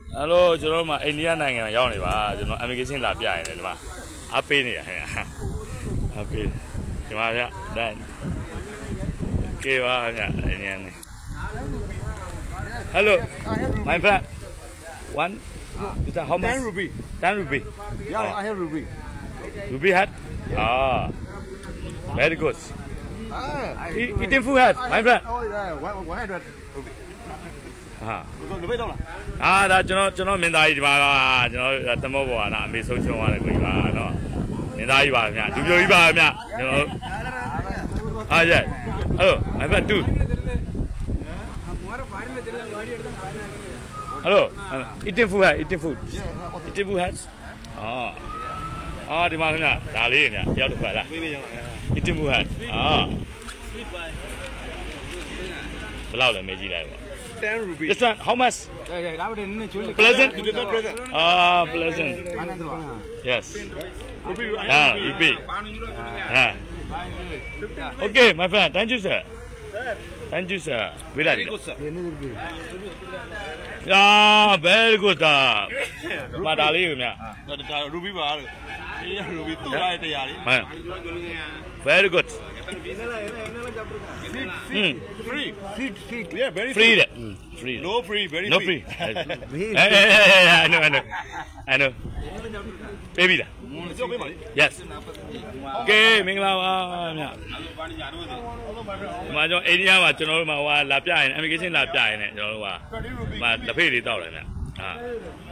Hello,ကျွန်တော်မှာအိန္ဒိယနိုင်ငံရောက်နေပါကျွန်တော် immigration လာပြရတယ်ဒီမှာအားပေးနေရခင်ဗျာအားပေးဒီမှာဗျဒါကဲပါဗျအိန္ဒိယနေ Hello my friend one is that how much 10 rupee 10 rupee yeah I have rupee rupee hat very good eating food hat my friend oh yeah 100 rupee ဘယ်တော့လားဒါကျွန်တော်မင်းသားကြီးဒီမှာကျွန်တော်တမောပေါ်ကအမေဆုံးချုံရတယ်ကိုကြီးပါနော်မင်းသားကြီးပါခင်ဗျလူပြိုကြီးပါခင်ဗျကျွန်တော်yes hello my friend too hello eating food hat eating food hat ဒီမှာခင်ဗျဒါလေးခင်ဗျရောက်တော့ပါလား eating food hat ဘယ်လောက်လဲမေးကြည့်လိုက်ပါ 10 rupees. This one, how much? Pleasant? Pleasant. Yes. Rupee. Okay, my friend. Thank you, sir. Thank you, sir. Very good, sir. Very good, sir. Madali, Rupee ba? Rupee tu ay tayari. Very good. Free. Yeah, very free. Free. No free, very no free. I know. Baby da. Yes. Okay, မင်္ဂလာပါဗျာဒီမှာကျွန်တော်အိန္ဒိယမှာကျွန်တော်တို့မှာလာပြရင် immigration လာပြရင်လည်းကျွန်တော်တို့ကဒီမှာလက်ဖေးလေးတောက်တယ်ဗျာ